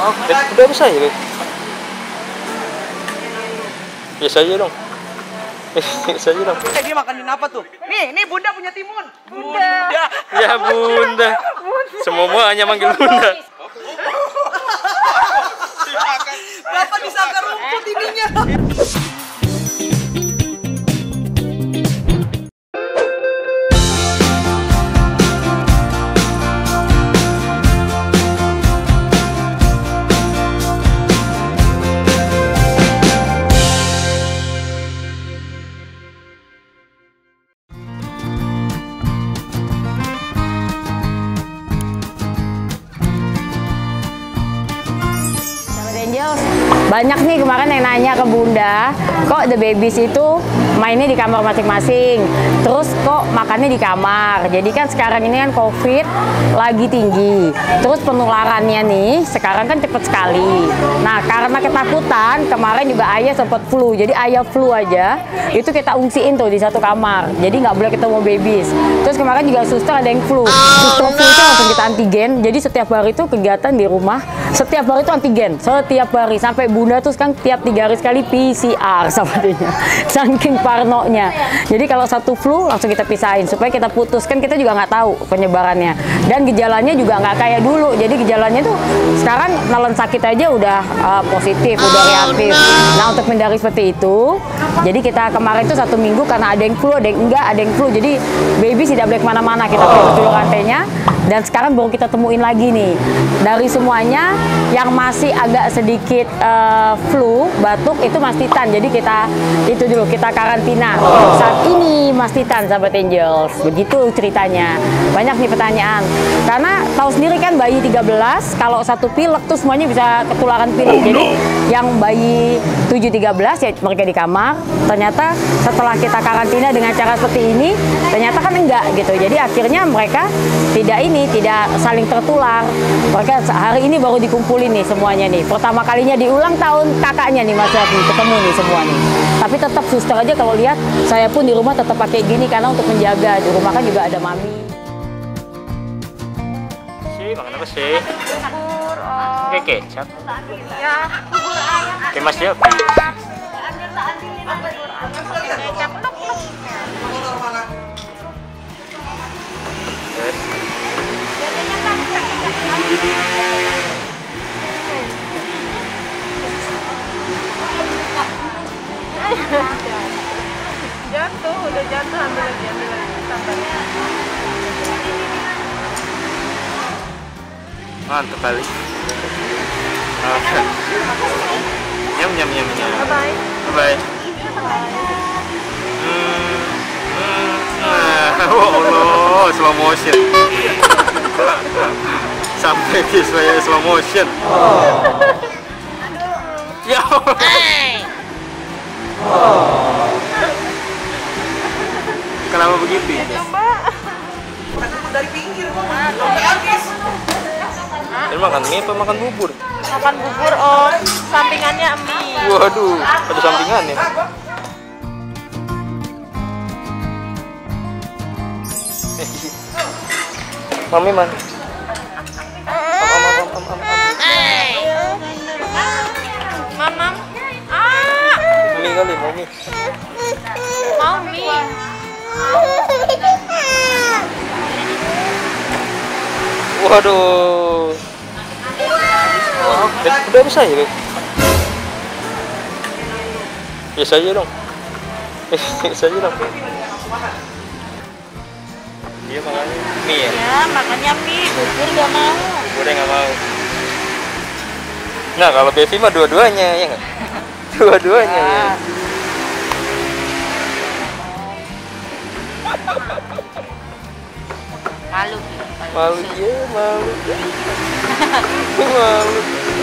Udah bisa ya, Beb? Biasa aja dong. Biasa aja dong. Dia makanin apa tuh? Nih Bunda punya timun. Bunda. Ya Bunda. Semua hanya manggil Bunda. Bapak disangka rumput ininya. Banyak nih kemarin yang nanya ke Bunda, kok The Babies itu mainnya di kamar masing-masing, terus kok makannya di kamar. Jadi kan sekarang ini kan COVID lagi tinggi, terus penularannya nih sekarang kan cepet sekali. Nah karena ketakutan, kemarin juga ayah sempat flu, jadi ayah flu aja, itu kita ungsiin tuh di satu kamar, jadi nggak boleh ketemu Babies. Terus kemarin juga suster ada yang flu, suster flu itu langsung kita antigen, jadi setiap hari itu kegiatan di rumah, setiap hari itu antigen, setiap hari, sampai Bunda tuh kan tiap 3 hari sekali PCR sama dia, saking parnonya. Jadi kalau satu flu langsung kita pisahin supaya kita putus, kan kita juga nggak tahu penyebarannya, dan gejalanya juga nggak kayak dulu. Jadi gejalanya tuh sekarang nelen sakit aja udah positif, udah reaktif. Nah untuk menghindari seperti itu, jadi kita kemarin tuh 1 minggu karena ada yang flu, ada yang enggak, ada yang flu, jadi baby tidak boleh kemana-mana, kita pakai dulu rantainya. Dan sekarang baru kita temuin lagi nih, dari semuanya yang masih agak sedikit flu, batuk itu Mas Titan. Jadi kita itu dulu, kita karantina saat ini Mas Titan, sahabat Angels. Begitu ceritanya. Banyak nih pertanyaan. Karena tahu sendiri kan bayi 13, kalau satu pilek tuh semuanya bisa ketularan pilek. Jadi yang bayi 7-13 ya mereka di kamar. Ternyata setelah kita karantina dengan cara seperti ini, ternyata kan enggak gitu. Jadi akhirnya mereka tidak saling tertular. Mereka hari ini baru dikumpulin nih semuanya nih. Pertama kalinya di ulang tahun kakaknya nih Mas Yafi, ketemu nih semua nih. Tapi tetap suster aja kalau lihat, saya pun di rumah tetap pakai gini karena untuk menjaga. Di rumah kan juga ada mami. Makan apa sih? Bubur, Oke, kecap. ya, bubur ayam. Oke, Mas Yafi. Jatuh, udah jatuh, ambil lagi tambah. Mantap kali. Nyam. Bye. Bye. Oh Allah, slow motion. Sampai visualnya slow motion. Ya. Kenapa begitu? Dari pinggir kok. Habis. Ini makan mie apa makan bubur? Makan bubur, Om. Sampingannya mie. Waduh, ada sampingannya. Mami man. Mamam. Mami kali, mami. Mau mie. Waduh. Udah bisa ya, Beb? Biasa aja dong. Biasa aja dong. Dia makannya mie ya? Ya, makannya mie. Bubur nggak mau. Buburnya nggak mau. Nah, kalau Bevi mah dua-duanya, ya nggak? Dua-duanya ya. Malu. Malu ya, malu. Malu.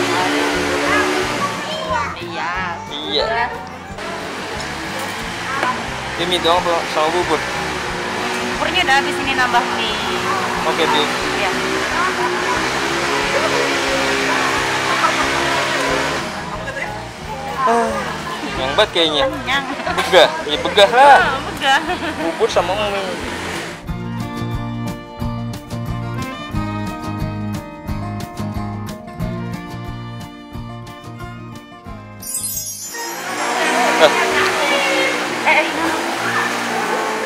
Iya. Ini mie doang sama bubur. Buburnya udah habis, ini nambah mie. Oke, Beb. Iya. Yang banget kayaknya. Kenyang. Begah, ya begah lah. Begah. Bubur sama mie.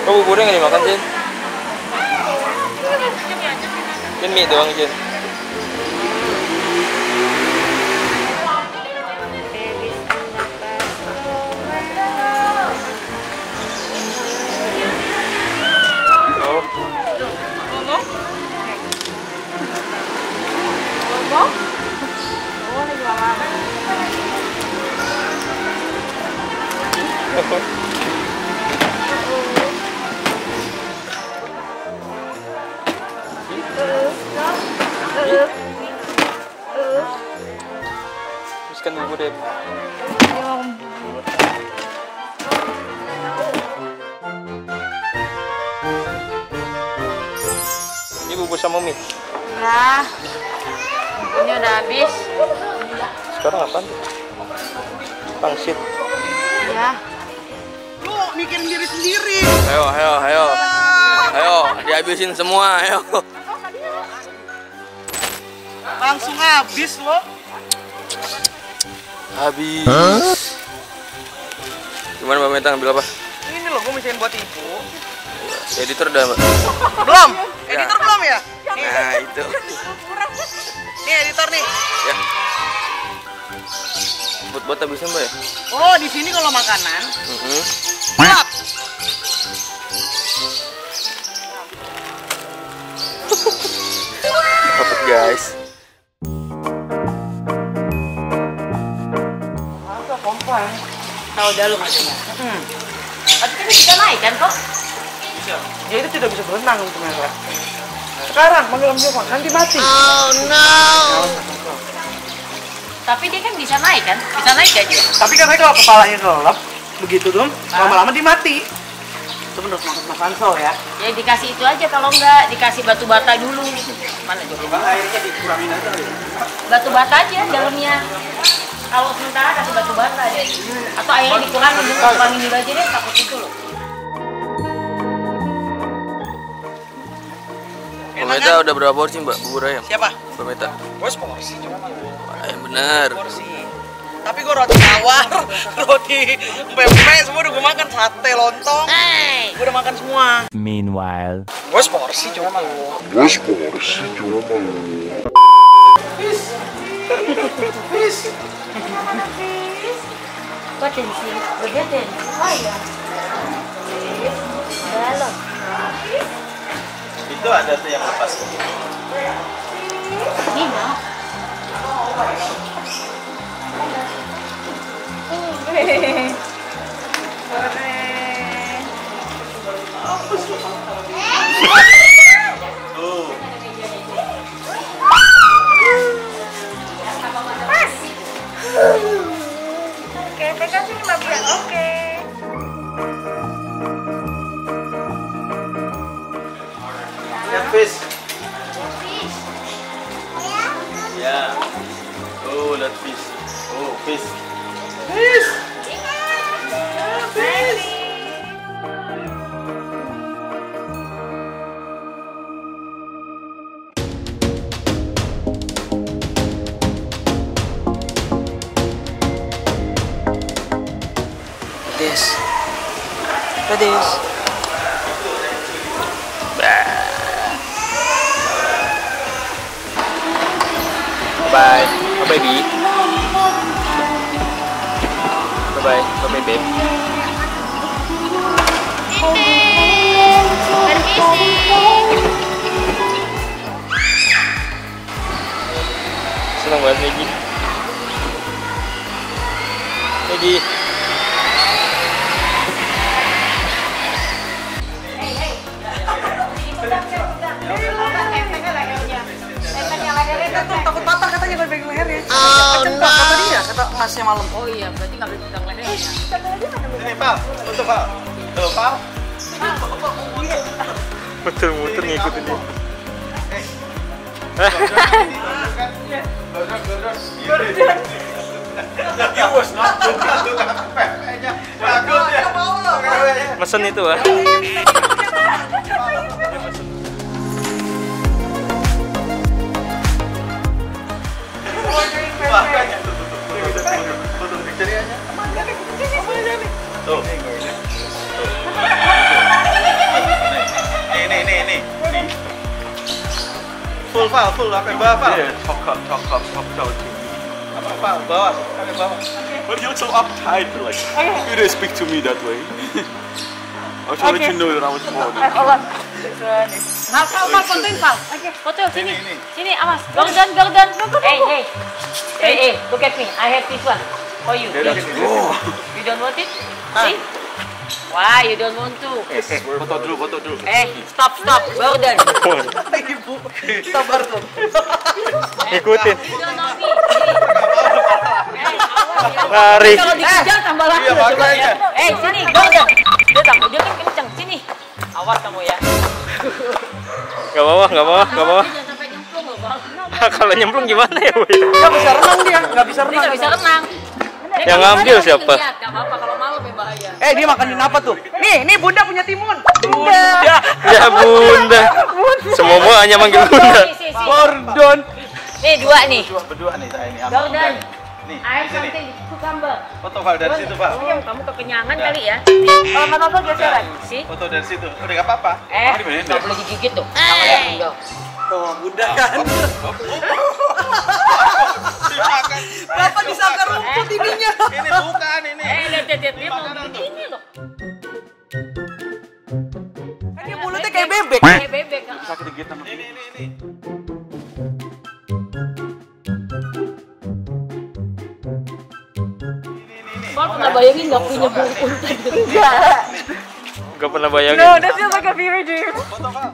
Kok buburnya nggak dimakan, Jen? Jen mie doang, Jen. Teruskan bubur deh. Ini bubur sama mie. Nah, ini udah habis. Sekarang apaan tuh? Pangsit. Ya. Lu mikirin diri sendiri. Ayo, dihabisin semua, ayo. Langsung habis lo. Habis. Gimana Mbak Meta ngambil apa? Ini lo gue misahin buat ibu. Editor udah, Mbak. Belum? Editor belum ya? Nih, Nah, itu. nih editor nih. Ya. Buat habisnya, Mbak ya? Oh, di sini kalau makanan Mhm. gelap. Dapat, guys. Masa komplain? Tahu dah lu maksudnya. Tapi kan bisa naik kan kok? Dia itu tidak bisa berenang untuk mereka. Sekarang panggil Om Joko, nanti mati. Oh no. Tapi dia kan bisa naik kan? Bisa naik aja. Tapi kan kalau kepalanya gelap, begitu dong, lama-lama dia mati. Itu menurut Mas Ansel ya. Ya dikasih itu aja, kalau enggak dikasih batu bata dulu. Mana coba? Airnya dikurangin aja. Batu bata aja dalamnya. Kalau sementara kasih batu bata deh. Atau airnya dikurangin dulu aja deh, takut itu loh. Mbak Meta udah berapa porsi, Mbak? Bubur ayam? Siapa? Mbak Meta. Gue seporsi cuma Ayam bener. porsi. Tapi gue roti tawar, roti pempek semua udah gue makan, sate lontong. Gue udah makan semua. Meanwhile, Gue seporsi cuma. Kok tensi? Begitu. Oh iya. Dalam. Itu ada tuh yang lepas. Ini mau. Oke, kasih 15. Oke. Lihat fish. Ya. Oh, lihat fish. Oh, fish. Pedes. Bye. Bye, baby. Bye, bye. Bye, bye, babe. Senang banget Maggie. Maggie. Takut patah katanya kalau pegang lehernya. Kecebak kata dia, kata masnya malam. Oh iya, berarti nggak boleh pegang lehernya. Ini, Pak. Untuk, Pak. Tuh, Pak. Muter-muter ngikutin dia. Mesen itu, ah. Tuh. full apa yang bawah, Yeah, coklat, Apa, bawah, apa bawah. But you're so uptight, like you didn't speak to me that way. I was let you know that I was more than Fal, fotoin Fal. Oke, foto sini. Sini, awas. Gordon. Hey, look at me. I have this one for you. You don't want it? See? Why you don't want to? Foto dulu. Stop, Gordon. Ibu, sabar tuh. Ikutin. You don't know me. Lari. Kalau dikejar tambah lagi. Iya, makanya. Sini, Gordon. Dia kan kenceng. Sini. Awas kamu ya. Gak bawah. Jangan sampai nyemplung loh, Bang. Kalau nyemplung gimana ya, Boy? Nggak bisa renang dia, nggak bisa Dia renang. nggak bisa renang. Yang ngambil siapa? Lihat, nggak apa-apa kalau malam ya bahaya. Dia makanin apa tuh? Nih Bunda punya timun. Ya Bunda. Semua hanya manggil Bunda. Si. Gordon. Nih, dua nih. Berdua nih saya ini. Gordon. Nih, I have something cucumber. Foto Val dari situ, Pak. Kamu kekenyangan kali ya. Kalau mana geseran? Si. Foto dari situ. Udah nggak apa-apa. Nggak boleh digigit tuh. Sama ya, Bunda. Tuh, Bunda kan. Bapak disangka rumput ininya. Ini bukan ini. Lihat, dia mau begini loh. Ini mulutnya kayak bebek. Kayak bebek kan. sakit dikit sama Ini. Kalau pernah bayangin nggak punya bungkul tadi? Gak pernah bayangin. No, that feels like a fever dream. Foto, Pak.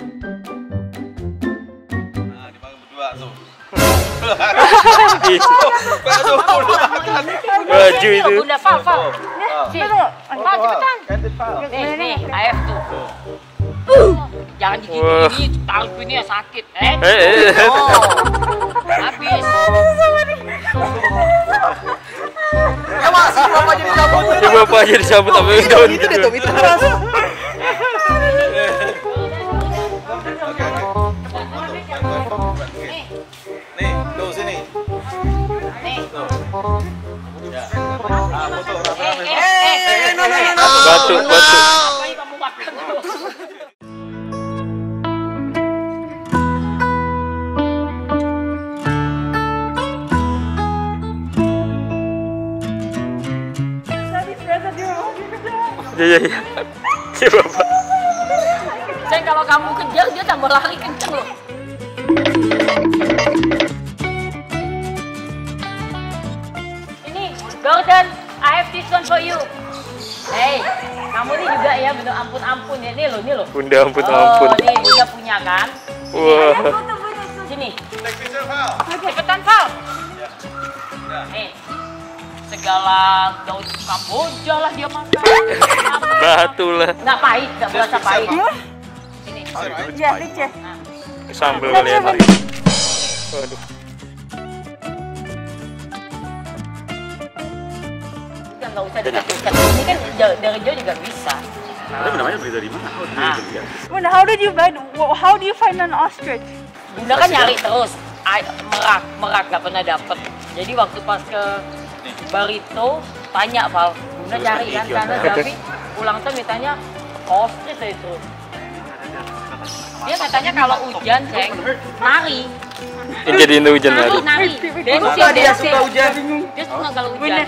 Nah, dipanggil berdua tuh. Baju itu. Bunda, Fal. Si. Fal, cepetan. Ganti, Pak. Nih, I have to. Jangan digigit, talku ini ya sakit. Habis. Ya masih Bapak jadi cabut. Ini bapak aja disambut sama daun Itu deh, gitu. itu. Nih, tuh sini. Nih. Ya. Ah, foto rame-rame. No. Batu. Apa yang kamu makan tuh? Iya. Si bapak. Sayang, kalau kamu kejar dia tambah lari kenceng loh. Ini Gordon, I have this one for you. Hey, kamu nih juga ya, bener ampun ya. Nih loh. Bunda ampun. Nih Bunda punya kan? Wah. Sini. Take picture, Val. Cepetan, Val. Nih. Segala daun Kamboja lah dia makan. Batu lah. Nggak pahit, nggak berasa pahit. Sini. Yeah, picture. Sambel kali ya. Waduh. Udah nggak usah dekat-dekat. Ini kan dari jauh juga bisa. Tapi namanya beli dari mana? Oh, Ah. Bunda, how do you find an ostrich? Bunda kan nyari terus. Merak nggak pernah dapet. Jadi waktu pas ke Barito tanya Val, Bunda cari kan karena Davi ulang tahun ditanya ostrich itu. Dia katanya kalau hujan, Ceng, nari. Jadiin hujan lagi. Nari. Bapak dia suka hujan. Dia suka kalau hujan.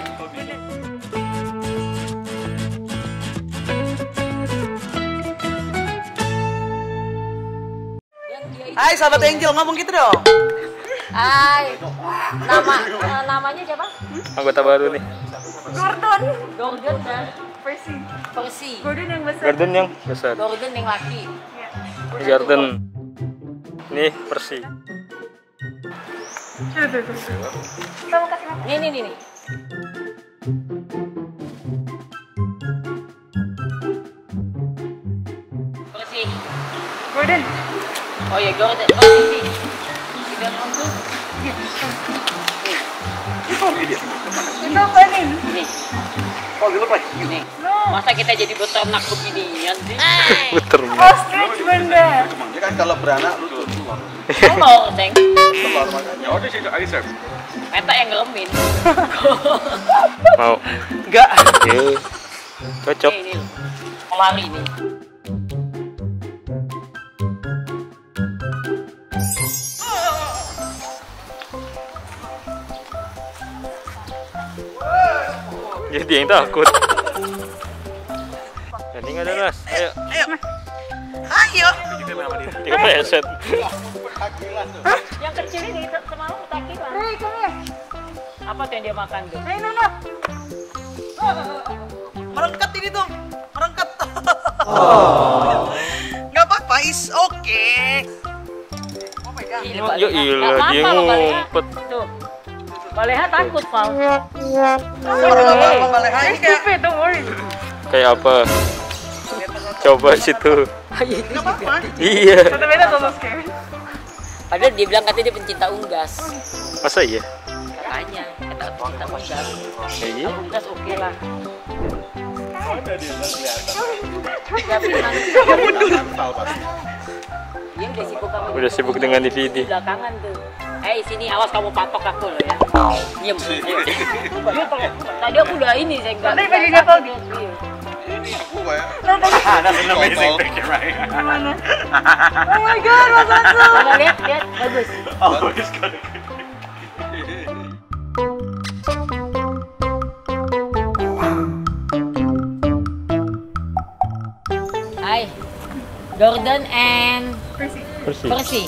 Hai sahabat Angel, ngomong gitu dong. Hai. Namanya siapa? Anggota baru nih. Gordon dan Percy. Gordon yang besar. Garden yang besar. Gordon yang laki. Garden. Nih Persi. Kita mau kasih makan. Nih. Percy. Gordon. Oh ya Gordon. Oh Percy. Tidak mampu. Ito, kanin. Nih. Oh, gitu Pak. Nih. No. Masa kita jadi beternak beginian sih? Puter. Ostrich, Bunda. Dia kan kalau beranak lu tuh. Telur, Ceng. Telur makanya. Oh, di situ Aisyah. Meta yang ngeremin. Mau. Enggak. Oke. Cocok. Ini lari nih. Jadi yang takut. Ini nggak ada Nas. Ayo. Ayo. 3 peset. Yang kecil ini semalam ketakilan. Hey, come here. Apa tuh yang dia makan tuh? Hey, no. Merengket ini tuh. Merengket. Nggak apa-apa, is okay. Oh my god. Ya ilah, dia ngumpet. Tuh. Baleha takut, Pal. Apa Baleha ini kayak Stupid, don't worry. Kayak apa? Coba situ. nggak apa-apa. Iya. But the Veda's also scared. Padahal dia bilang katanya dia pencinta unggas. Masa iya? Katanya, kata pencinta unggas. Iya. Unggas oke lah. Dia udah sibuk kamu. Udah sibuk dengan DVD. Belakangan tuh. Sini awas kamu patok aku loh ya. Diem. Tadi aku udah ini saya enggak. Tadi bagi gatal. That's an amazing picture, right? Oh my god, Mas Ansel. Coba lihat, bagus. Oh, he's got a Hai. Jordan and Persis. Percy.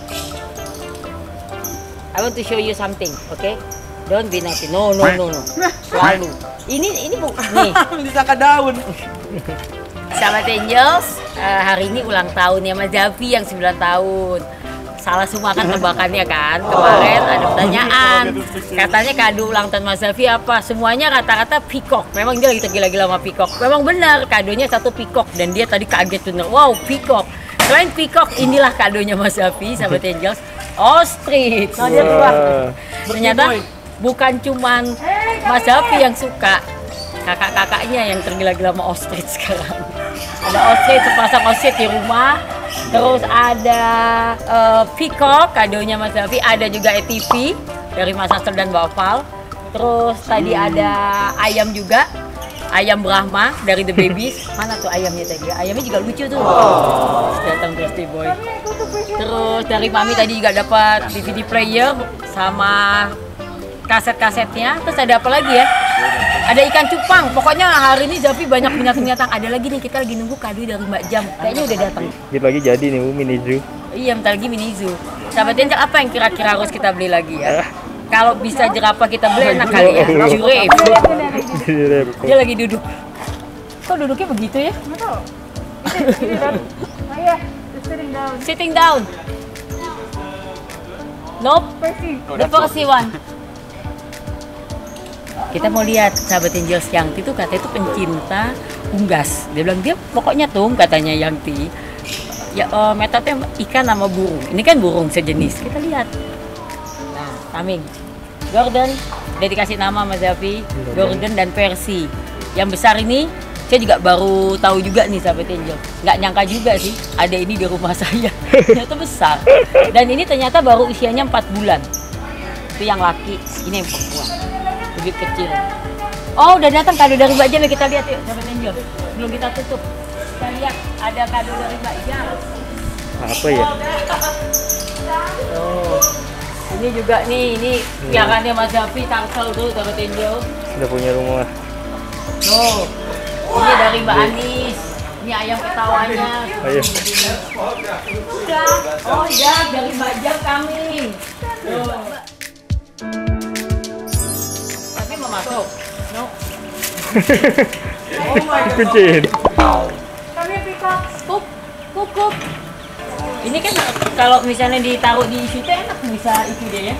I want to show you something, okay? Don't be naughty. No. Selalu. Ini bu, nih. Disangka daun. Sahabat Angels, hari ini ulang tahunnya Mas Zafi yang 9 tahun. Salah semua kan tebakannya kan. Kemarin ada pertanyaan. Katanya kado ulang tahun Mas Zafi apa? Semuanya rata-rata peacock. Memang dia lagi tergila-gila sama peacock. Memang benar, kadonya satu peacock. Dan dia tadi kaget bener. Wow, peacock. Selain peacock, inilah kadonya Mas Zafi, sahabat Angels. Ostrich. Nah, dia keluar. Ternyata bukan cuman Mas Zafi yang suka. Kakak-kakaknya yang tergila-gila sama ostrich sekarang. Ada ostrich, sepasang ostrich di rumah. Terus ada peacock, kadonya Mas Zafi. Ada juga ATV dari Mas Asel dan Bapal. Terus tadi ada ayam juga. Ayam Brahma dari The Babies. Mana tuh ayamnya tadi? Ayamnya juga lucu tuh. Datang Thirsty Boy. Terus dari Mami tadi juga dapat DVD player sama kaset-kasetnya. Terus ada apa lagi ya? Ada ikan cupang. Pokoknya hari ini Zafi banyak binatang-binatang. Ada lagi nih, kita lagi nunggu kado dari Mbak Jam. Kayaknya udah datang. Gitu lagi jadi nih mini zoo. Iya, bentar lagi mini zoo. Sahabat Angel, apa yang kira-kira harus kita beli lagi ya? Kalau bisa jerapah kita beli enak kali ya. Giraffe. Dia lagi duduk. Kok duduknya begitu ya? Nggak tahu. Ini dan. Oh iya, just sitting down. Sitting down. Nope. Percy. The Percy one. Kita mau lihat sahabat Angels, Yangti tuh katanya itu pencinta unggas. Dia bilang dia pokoknya tuh katanya Yangti. Ya metodenya ikan sama burung. Ini kan burung sejenis. Kita lihat. Nah, Taming. Jordan udah dikasih nama Mas Zafi. Jordan dan Percy. Yang besar ini saya juga baru tahu juga nih sahabat Angel. Nggak nyangka juga sih ada ini di rumah saya. Ternyata besar. Dan ini ternyata baru usianya 4 bulan. Itu yang laki, ini yang perempuan. Lebih kecil. Oh, udah datang kado dari Mbak Jam, kita lihat yuk sahabat Angel. Belum kita tutup. Kita lihat ada kado dari Mbak Jam. Apa ya? Oh. Ini juga nih, ini piarannya Mas Zafi, Tangsel tuh sahabat Angel. Sudah punya rumah. Tuh. Ini dari Mbak Anis. Ini ayam ketawanya. Ayo. Udah. Oh ya, dari Mbak Jam kami. Tuh. Tapi mau masuk? No. Oh my god. Kucing. Kami peacock. Kukup. Ini kan kalau misalnya ditaruh di situ enak bisa itu dia ya.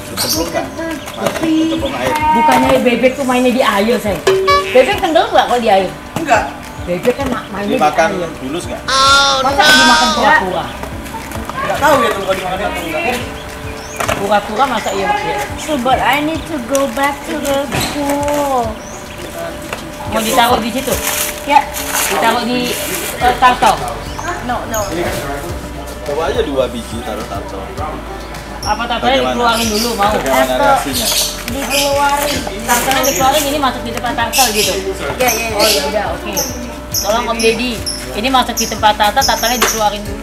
Bukannya bebek tuh mainnya di air saya. Bebek kendor nggak kalau di air? Enggak. Bebek kan mainnya Dimakan di air. bulus nggak? Masa dimakan pura-pura? Enggak tahu ya tuh kalau dimakan atau enggak. Pura-pura masa iya pakai? So, but I need to go back to the school. Mau ditaruh di situ? Yeah. Ditaruh di tartel? No. Coba aja 2 biji taruh tartel. Apa tartelnya dikeluarin dulu mau? Bagaimana reaksinya? Dikeluarin. Tartelnya dikeluarin, ini masuk di tempat tartel gitu? Yeah. Oh ya udah, oke. Tolong Om Deddy, ini masuk di tempat tartel, tartelnya dikeluarin dulu.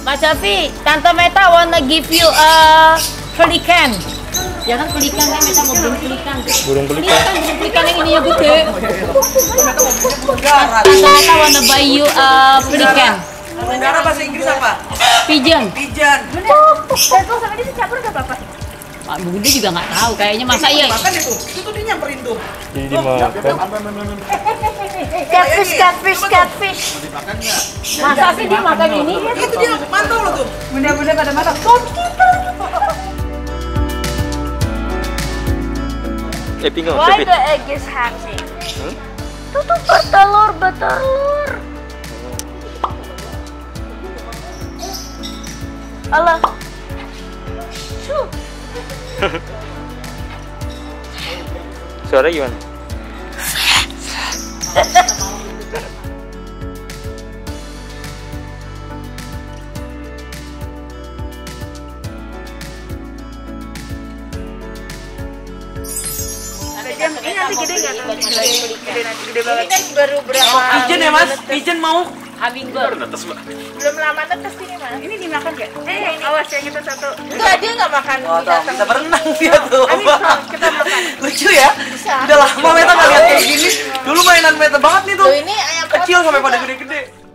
Mas Syafi, Tante Meta wanna give you a pelikan. Jangan pelikan kan, Meta mau beli pelikan. Burung pelikan. Burung pelikan yang ininya gede. Tante Meta wanna buy you a pelikan. Negara bahasa Inggris apa? Pigeon. Pigeon. Terus sama dia dicampur gak apa-apa? Pak Bunda juga nggak tahu, kayaknya masa iya. Makan itu dia nyamperin tuh. Jadi dimakan. Catfish. Masa sih dia makan ini? Itu dia mantau lo tuh. Bunda-bunda pada masak. Pingo, Why cepit. the egg is hatching? Tuh bertelur. Allah. Suara gimana? Ini nanti gede nggak? Gede banget. Ini kan baru berapa? Pigeon ya mas? Pigeon mau? Hummingbird. Belum lama netes ini mas. Ini dimakan nggak? Awas ya kita satu. Itu aja nggak makan. Oh, bisa berenang dia tuh. Amin, kita makan. Lucu ya? Udah lama Meta nggak lihat kayak gini. Dulu mainan Meta banget nih tuh. Ini ayam Kecil sampai pada gede-gede.